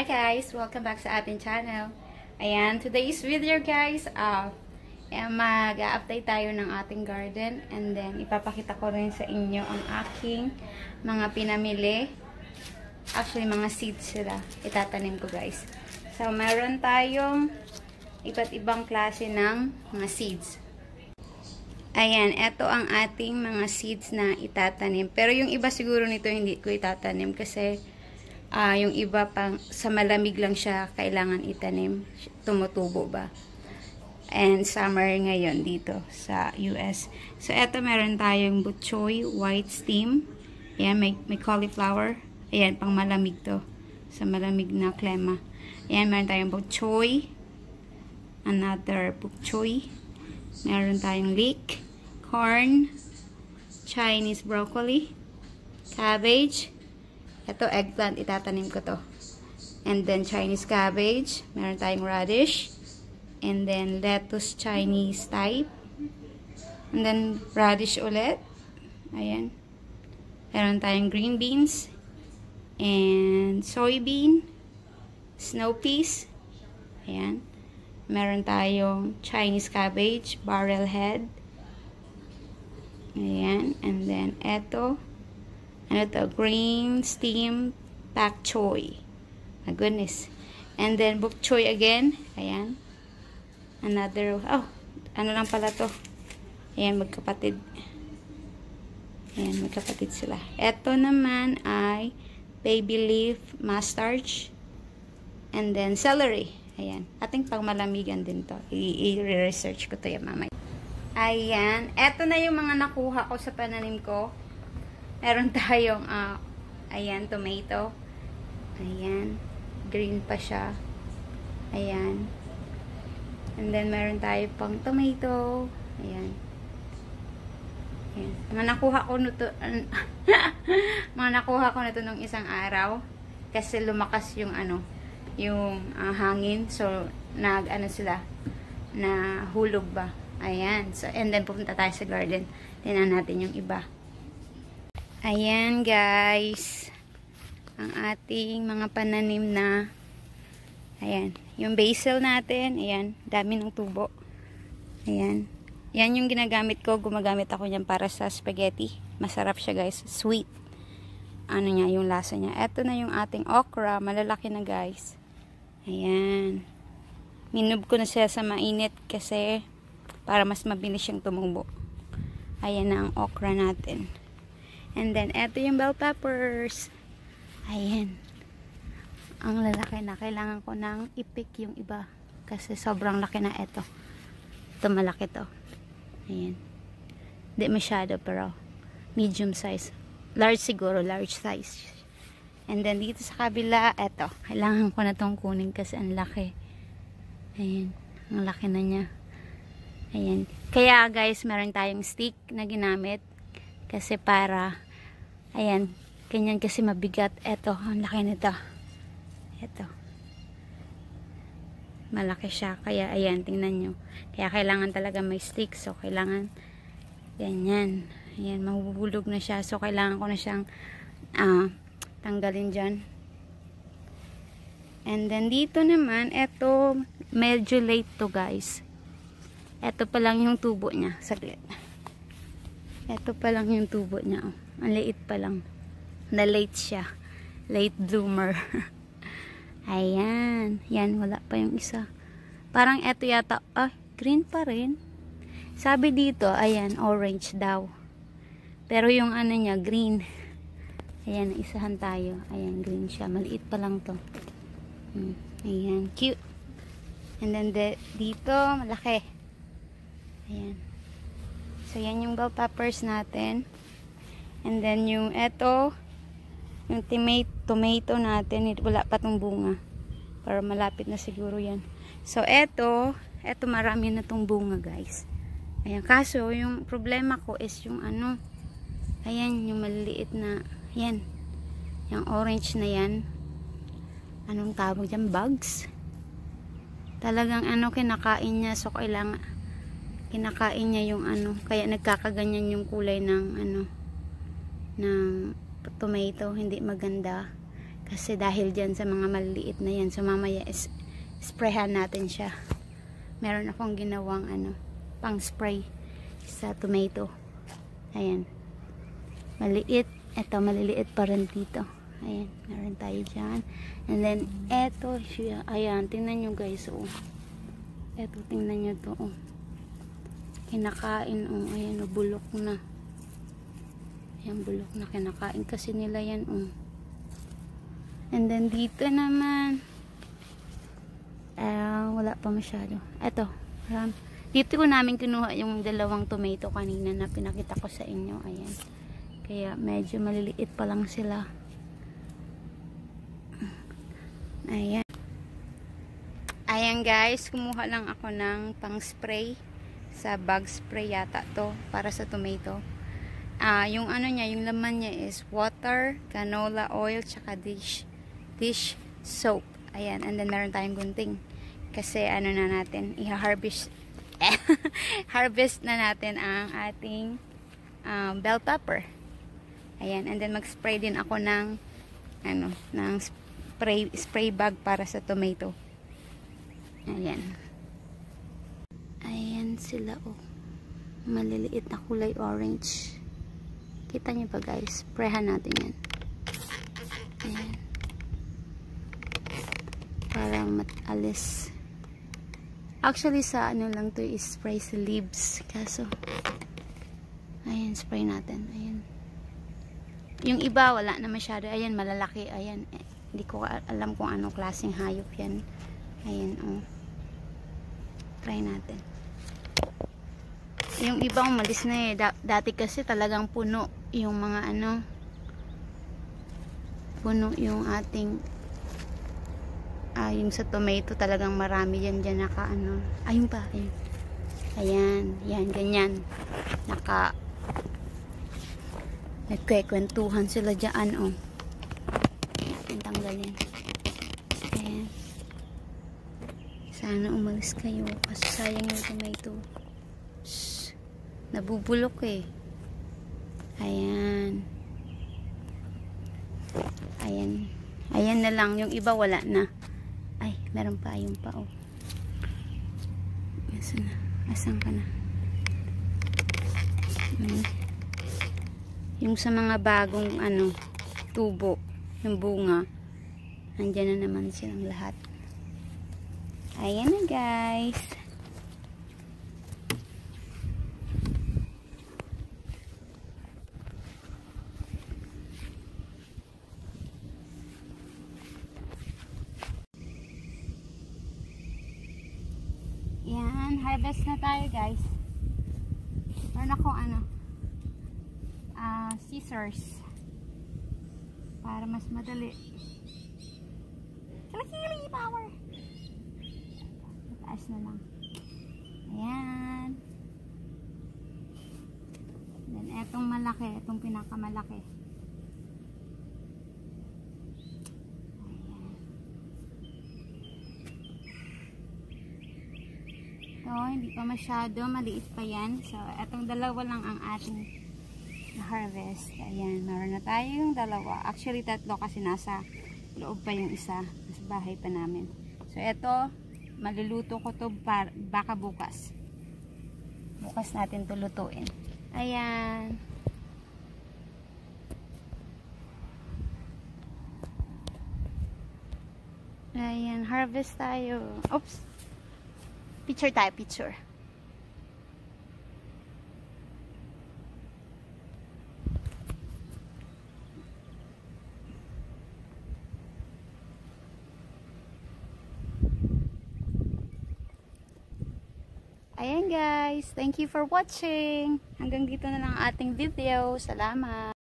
guys! Welcome back sa ating channel. Ayan, today's video guys, mag-update tayo ng ating garden and then ipapakita ko rin sa inyo ang aking mga pinamili. Actually, mga seeds sila. Itatanim ko guys. So, meron tayong iba't ibang klase ng mga seeds. Ayan, ito ang ating mga seeds na itatanim. Pero yung iba siguro nito hindi ko itatanim kasi yung iba pang sa malamig lang siya kailangan itanim. Tumutubo ba? And summer ngayon dito sa US. So, eto meron tayong bok choy, white steam. Ayan, may cauliflower. Ayan, pang malamig to. Sa malamig na klima. Ayan, meron tayong bok choy. Another bok choy. Meron tayong leek, corn, Chinese broccoli, cabbage. Ito, eggplant, itatanim ko to. And then, Chinese cabbage. Meron tayong radish. And then, lettuce Chinese type. And then, radish ulit. Ayan. Meron tayong green beans. And soybean. Snow peas. Ayan. Meron tayong Chinese cabbage. Barrel head. Ayan. And then, eto. Ano to? Green steam pak choy. My goodness. And then, bok choy again. Ayan. Another, ano lang pala to. Ayan, magkapatid. Ayan, magkapatid sila. Ito naman ay baby leaf mustard. And then, celery. Ayan. Ating pang malamigan din to. I-research ko to yan mamaya. Ayan. Ito na yung mga nakuha ko sa pananim ko. Meron tayong, ayan, tomato. Ayan. Green pa siya. Ayan. And then, meron tayo pang tomato. Ayan. Ayan. Mga nakuha ko nito, mga nakuha ko nito nung isang araw. Kasi lumakas yung, yung hangin. So, sila, na hulog ba. Ayan. So, and then, pupunta tayo sa garden. Tingnan natin yung iba. Ayan guys, ang ating mga pananim na, ayan, yung basil natin, ayan, dami ng tubo. Ayan, yan yung ginagamit ko, gumagamit ako niyan para sa spaghetti. Masarap siya guys, sweet. Ano niya, yung lasa niya. Ito na yung ating okra, malalaki na guys. Ayan, minub ko na siya sa mainit kasi para mas mabilis siyang tumubo. Ayan na ang okra natin. And then, eto yung bell peppers. Ayan. Ang lalaki na. Kailangan ko nang ipik yung iba. Kasi sobrang laki na eto. Ito malaki to. Ayan. Di masyado pero medium size. Large siguro. Large size. And then, dito sa kabila, eto. Kailangan ko na tong kunin kasi ang laki. Ayan. Ang laki na niya. Ayan. Kaya guys, meron tayong stick na ginamit. Kasi para ayan, ganyan kasi mabigat. Eto, ang laki nito. Eto. Malaki siya. Kaya, ayan, tingnan nyo. Kaya, kailangan talaga may stick. So, kailangan ganyan. Ayan, mahuhulog na siya. So, kailangan ko na siyang tanggalin dyan. And then, dito naman, eto, medyo late to, guys. Eto pa lang yung tubo niya. Saglit. Eto pa lang yung tubo niya. Oh. Ang liit pa lang. Na late siya. Late bloomer. Ayan. Yan, wala pa yung isa. Parang eto yata. Green pa rin. Sabi dito, ayan, orange daw. Pero yung niya, green. Ayan, isahan tayo. Ayan, green siya. Maliit pa lang to. Ayan, cute. And then, dito, malaki. Ayan. So, yan yung bell peppers natin. And then, yung eto, yung tomato natin, wala pa tong bunga. Pero malapit na siguro yan. So, eto marami na tong bunga, guys. Ayan, kaso, yung problema ko is yung ayan, yung maliliit na, yan. Yung orange na yan. Anong tawag dyan? Bugs? Talagang kinakain niya. So, kailangan kinakain niya yung kaya nagkakaganyan yung kulay ng ng tomato, hindi maganda. Kasi dahil dyan sa mga maliliit na yan. So mamaya sprayhan natin siya. Meron akong ginawang pang spray sa tomato. Ayan. Maliit. Ito, maliliit pa rin dito. Ayan, meron tayo dyan. And then, eto siya. Ayan, tingnan nyo guys. Oh. Eto, tingnan nyo to. Oh. Kinakain. Oh. Ayan, oh, bulok na. Ayan, bulok na. Kinakain kasi nila yan. Oh. And then, dito naman. Wala pa masyado. Eto, dito ko namin kinuha yung dalawang tomato kanina na pinakita ko sa inyo. Ayan. Kaya medyo maliliit pa lang sila. Ayan. Ayan guys, kumuha lang ako ng pang spray. Sa bag spray yata to para sa tomato. Yung niya, yung laman niya is water, canola oil, tsaka dish soap. Ayan, and then meron tayong gunting. Kasi na natin, i-harvest harvest na natin ang ating bell pepper. Ayan, and then mag-spray din ako ng spray bag para sa tomato. Ayan. Ayan sila, oh. Maliliit na kulay orange. Kita niyo pa guys, sprayhan natin yan. Ayan. Para matalis. Actually sa lang to i-spray sa leaves. Kaso, ayan, spray natin. Ayan. Yung iba, wala na masyado. Ayan, malalaki. Ayan. Hindi ko alam kung anong klaseng hayop yan. Ayan, oh. Try natin. Yung iba, umalis na eh. Dati kasi talagang puno yung mga puno yung ating yung sa tomato talagang marami yan dyan ayun pa, ayun. Ayan, yan, ganyan. Nagkwekwentuhan sila dyan, oh. Ayan, tanggalin. Ayan. Sana umalis kayo. Kasi sayang yung tomato. Shhh. Nabubulok eh. Ayan. Ayan. Ayan na lang. Yung iba wala na. Ay, meron pa. Ayun pa, oh. Asan na? Asan ka na? Yung sa mga bagong tubo, yung bunga, andyan na naman silang lahat. Ayan na guys. Yan, harvest na tayo guys. Meron ako scissors para mas madali. Kili power. Taas na lang. Ayan. Then etong malaki, etong pinakamalaki. Ayan. So, hindi pa masyado, maliit pa yan. So, etong dalawa lang ang ating harvest. Ayan, meron na tayo yung dalawa. Actually, tatlo kasi nasa loob pa yung isa. Nasa bahay pa namin. So, eto, maluluto ko to baka bukas. Bukas natin to lutuin. Ayan. Ayan, harvest tayo. Oops. Picture tayo, picture. Ayan guys, thank you for watching. Hanggang dito na lang ang ating video. Salamat.